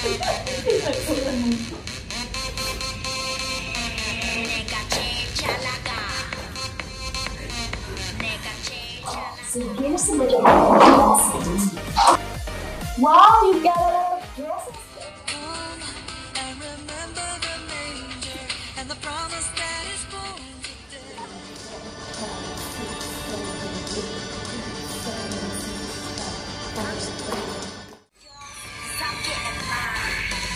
So here's some little wow, you got a lot of dresses. And remember the manger and the promise that is born today. Stop getting mine.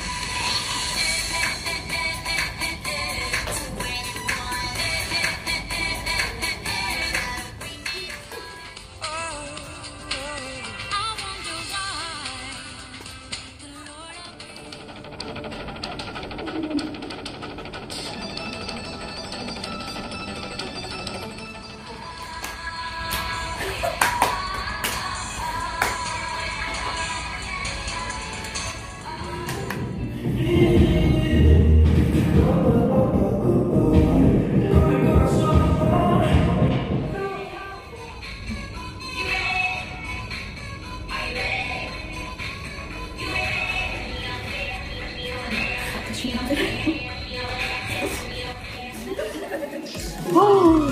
Oh!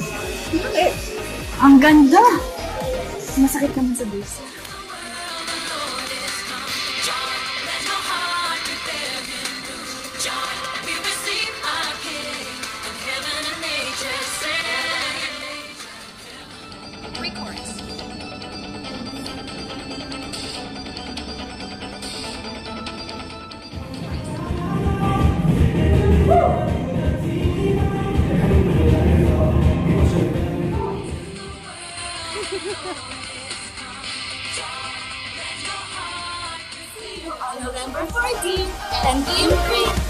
Ang ganda! Masakit naman sa bulsa. November 14th, 10 p.m. free.